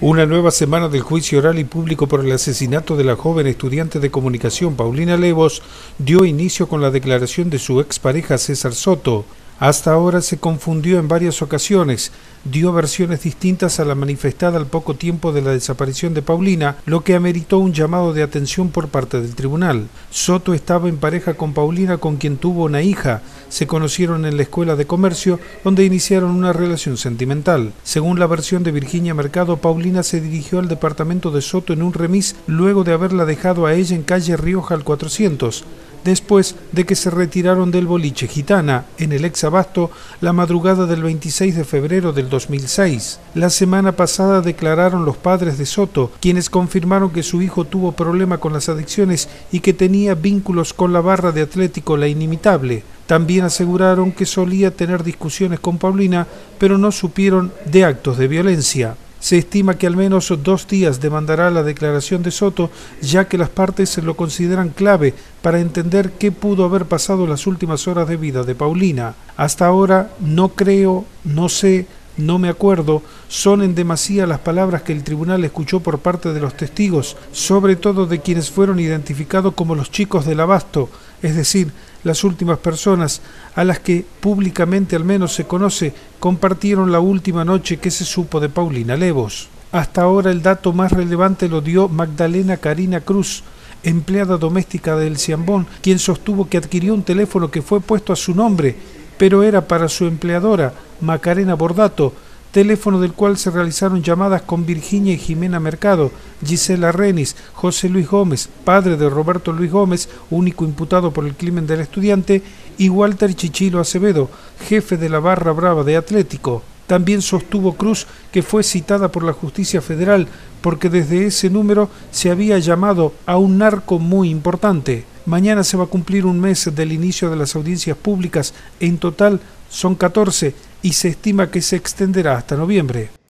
Una nueva semana del juicio oral y público por el asesinato de la joven estudiante de comunicación Paulina Levos dio inicio con la declaración de su expareja César Soto. Hasta ahora se confundió en varias ocasiones, dio versiones distintas a la manifestada al poco tiempo de la desaparición de Paulina, lo que ameritó un llamado de atención por parte del tribunal. Soto estaba en pareja con Paulina, con quien tuvo una hija. Se conocieron en la escuela de comercio, donde iniciaron una relación sentimental. Según la versión de Virginia Mercado, Paulina se dirigió al departamento de Soto en un remis luego de haberla dejado a ella en calle Rioja al 400. Después de que se retiraron del boliche Gitana, en el ex Abasto, la madrugada del 26 de febrero del 2006. La semana pasada declararon los padres de Soto, quienes confirmaron que su hijo tuvo problema con las adicciones y que tenía vínculos con la barra de Atlético La Inimitable. También aseguraron que solía tener discusiones con Paulina, pero no supieron de actos de violencia. Se estima que al menos 2 días demandará la declaración de Soto, ya que las partes lo consideran clave para entender qué pudo haber pasado en las últimas horas de vida de Paulina. Hasta ahora no creo, no sé, no me acuerdo, son en demasía las palabras que el tribunal escuchó por parte de los testigos, sobre todo de quienes fueron identificados como los chicos del Abasto, es decir, las últimas personas a las que públicamente al menos se conoce compartieron la última noche que se supo de Paulina Levos. Hasta ahora el dato más relevante lo dio Magdalena Karina Cruz, empleada doméstica del Ciambón, quien sostuvo que adquirió un teléfono que fue puesto a su nombre, pero era para su empleadora, Macarena Bordato, teléfono del cual se realizaron llamadas con Virginia y Jimena Mercado, Gisela Renis, José Luis Gómez, padre de Roberto Luis Gómez, único imputado por el crimen del estudiante, y Walter Chichilo Acevedo, jefe de la barra brava de Atlético. También sostuvo Cruz que fue citada por la Justicia Federal porque desde ese número se había llamado a un narco muy importante. Mañana se va a cumplir un mes del inicio de las audiencias públicas, en total son 14 y se estima que se extenderá hasta noviembre.